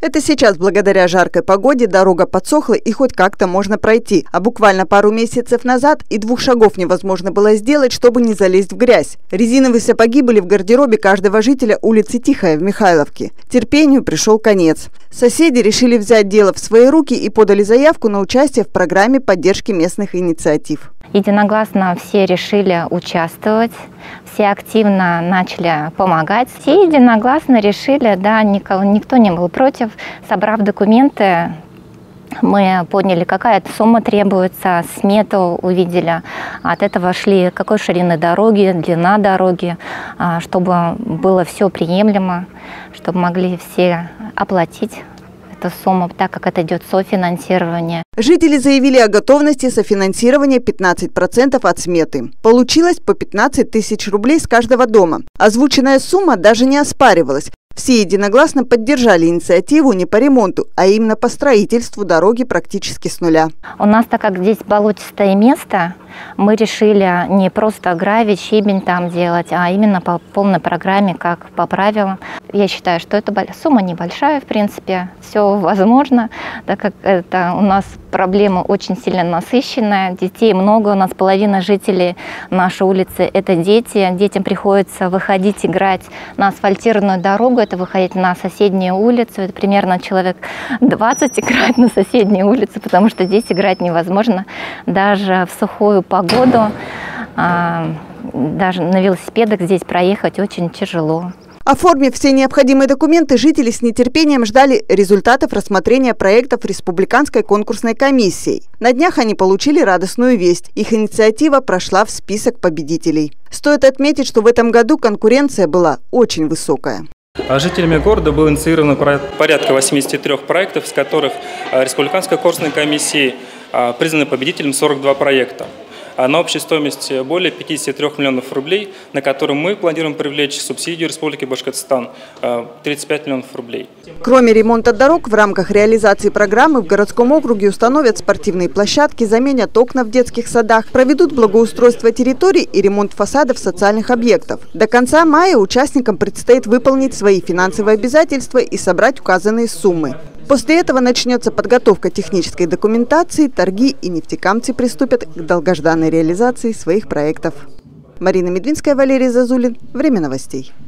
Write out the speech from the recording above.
Это сейчас, благодаря жаркой погоде, дорога подсохла и хоть как-то можно пройти. А буквально пару месяцев назад и 2 шагов невозможно было сделать, чтобы не залезть в грязь. Резиновые сапоги были в гардеробе каждого жителя улицы Тихая в Михайловке. Терпению пришел конец. Соседи решили взять дело в свои руки и подали заявку на участие в программе поддержки местных инициатив. Единогласно все решили участвовать, все активно начали помогать. Все единогласно решили, да, никто не был против. Собрав документы, мы поняли, какая сумма требуется, смету увидели. От этого шли, какой ширины дороги, длина дороги, чтобы было все приемлемо, чтобы могли все оплатить эту сумму, так как это идет софинансирование. Жители заявили о готовности софинансирования 15% от сметы. Получилось по 15 тысяч рублей с каждого дома. Озвученная сумма даже не оспаривалась. Все единогласно поддержали инициативу не по ремонту, а именно по строительству дороги практически с нуля. У нас, так как здесь болотистое место, мы решили не просто гравий, щебень там делать, а именно по полной программе, как по правилам. Я считаю, что эта сумма небольшая, в принципе, все возможно, так как это у нас проблема очень сильно насыщенная, детей много, у нас половина жителей нашей улицы – это дети. Детям приходится выходить играть на асфальтированную дорогу, это выходить на соседнюю улицу, это примерно человек 20 играть на соседней улице, потому что здесь играть невозможно даже в сухую погоду, даже на велосипедах здесь проехать очень тяжело. Оформив все необходимые документы, жители с нетерпением ждали результатов рассмотрения проектов Республиканской конкурсной комиссией. На днях они получили радостную весть. Их инициатива прошла в список победителей. Стоит отметить, что в этом году конкуренция была очень высокая. Жителями города было инициировано порядка 83 проектов, из которых Республиканской конкурсной комиссией признаны победителем 42 проекта. На общей стоимости более 53 миллионов рублей, на которые мы планируем привлечь субсидию Республики Башкортостан 35 миллионов рублей. Кроме ремонта дорог, в рамках реализации программы в городском округе установят спортивные площадки, заменят окна в детских садах, проведут благоустройство территорий и ремонт фасадов социальных объектов. До конца мая участникам предстоит выполнить свои финансовые обязательства и собрать указанные суммы. После этого начнется подготовка технической документации, торги, и нефтекамцы приступят к долгожданной реализации своих проектов. Марина Медвинская, Валерий Зазулин. Время новостей.